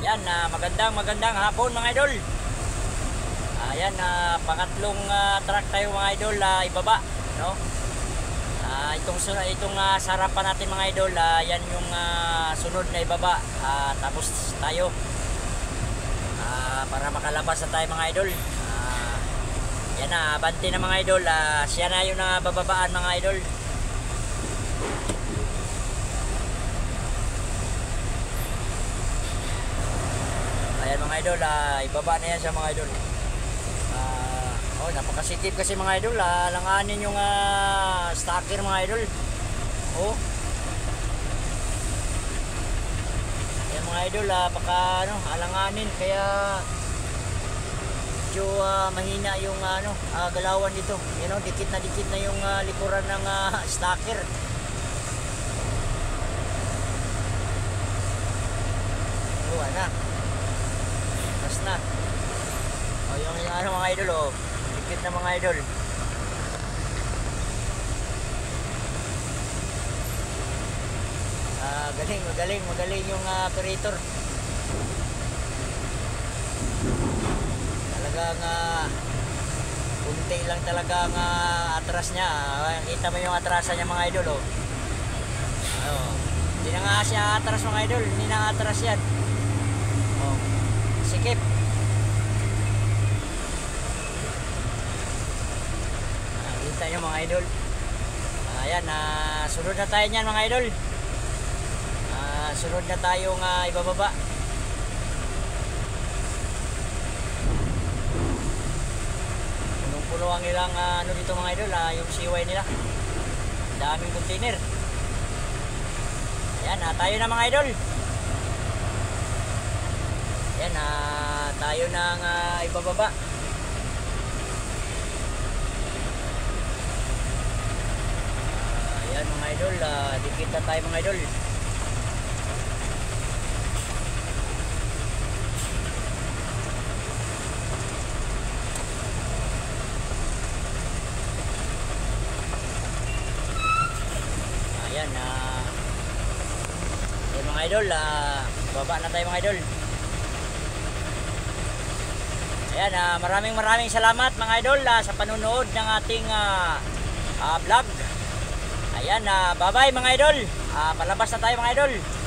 Ayan, magandang hapon mga idol. Ayan, pangatlong truck tayo mga idol, ibaba, no? Itong sarapan natin mga idol, yan yung sunod na ibaba. Tapos tayo para makalabas na tayo mga idol. Yan na, abante na mga idol. Siya na yung bababaan mga idol. Ayan mga idol, ibaba na yan siya mga idol. Napakasikip kasi mga idol, langanin yung stacker mga idol. Ayan mga idol, alanganin, kaya medyo mahina yung galawan dito. Yan o, dikit na yung likuran ng stacker. Na tas na yung mga idol, dikit na mga idol. Magaling yung operator. Talagang kunti lang talaga ang atras niya. Kita mo yung atrasan niya mga idol. Hindi na nga siya atras mga idol, hindi na atras yan. Sikip. Kita nyo mga idol. Ayan, sunod na tayo nyan mga idol. Sunod na tayong ibababa. Punong-puno ang ilang dito mga idol, yung siway nila. Daming container. Ayan, tayo na mga idol. Ayan, tayo nang ibababa. Ayan mga idol, dikit na tayo mga idol. Ayan, mga idol, baba na tayo mga idol. Ayan, maraming salamat mga idol sa panunood ng ating vlog. Ayan, bye bye mga idol. Palabas na tayo mga idol.